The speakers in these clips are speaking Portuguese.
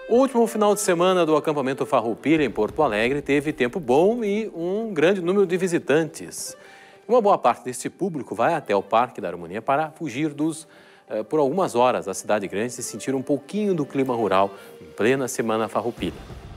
O último final de semana do acampamento Farroupilha, em Porto Alegre, teve tempo bom e um grande número de visitantes. Uma boa parte desse público vai até o Parque da Harmonia para fugir por algumas horas da cidade grande e sentir um pouquinho do clima rural em plena semana Farroupilha.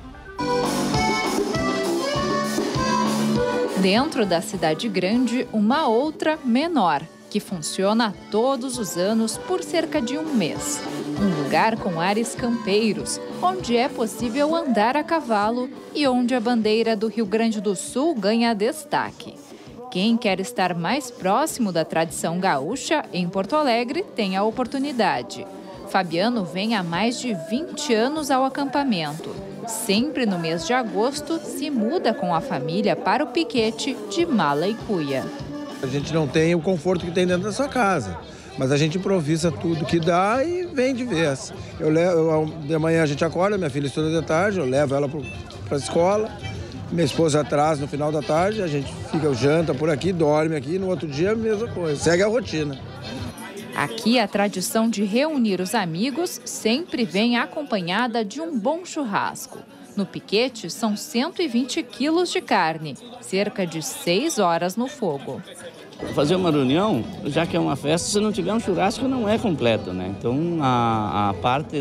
Dentro da cidade grande, uma outra menor, que funciona todos os anos por cerca de um mês. Um lugar com ares campeiros, onde é possível andar a cavalo e onde a bandeira do Rio Grande do Sul ganha destaque. Quem quer estar mais próximo da tradição gaúcha em Porto Alegre tem a oportunidade. Fabiano vem há mais de 20 anos ao acampamento. Sempre no mês de agosto, se muda com a família para o piquete de mala e cuia. A gente não tem o conforto que tem dentro da sua casa, mas a gente improvisa tudo que dá e vem de vez. De manhã a gente acorda, minha filha estuda de tarde, eu levo ela para a escola, minha esposa atrás no final da tarde, a gente fica, janta por aqui, dorme aqui, no outro dia a mesma coisa, segue a rotina. Aqui a tradição de reunir os amigos sempre vem acompanhada de um bom churrasco. No piquete são 120 quilos de carne, cerca de 6 horas no fogo. Fazer uma reunião, já que é uma festa, se não tiver um churrasco não é completo, né? Então a parte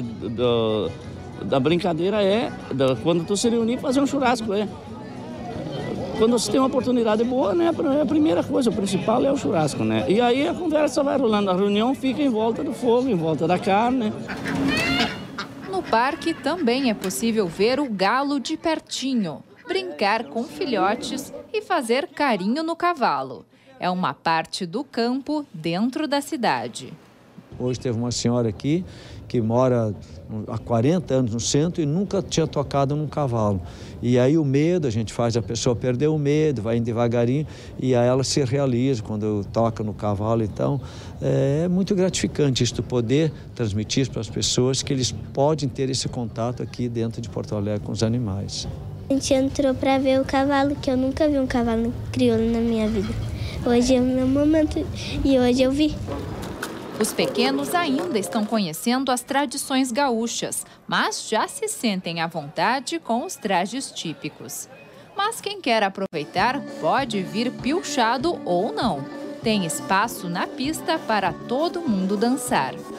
da brincadeira quando tu se reunir, fazer um churrasco, Quando você tem uma oportunidade boa, né, a primeira coisa, o principal é o churrasco, né? E aí a conversa vai rolando, a reunião fica em volta do fogo, em volta da carne. No parque também é possível ver o galo de pertinho, brincar com filhotes e fazer carinho no cavalo. É uma parte do campo dentro da cidade. Hoje teve uma senhora aqui que mora há 40 anos no centro e nunca tinha tocado num cavalo. E aí o medo, a gente faz a pessoa perder o medo, vai devagarinho e aí ela se realiza quando toca no cavalo. Então é muito gratificante isso, poder transmitir para as pessoas que eles podem ter esse contato aqui dentro de Porto Alegre com os animais. A gente entrou para ver o cavalo, que eu nunca vi um cavalo crioulo na minha vida. Hoje é o meu momento e hoje eu vi. Os pequenos ainda estão conhecendo as tradições gaúchas, mas já se sentem à vontade com os trajes típicos. Mas quem quer aproveitar pode vir pilchado ou não. Tem espaço na pista para todo mundo dançar.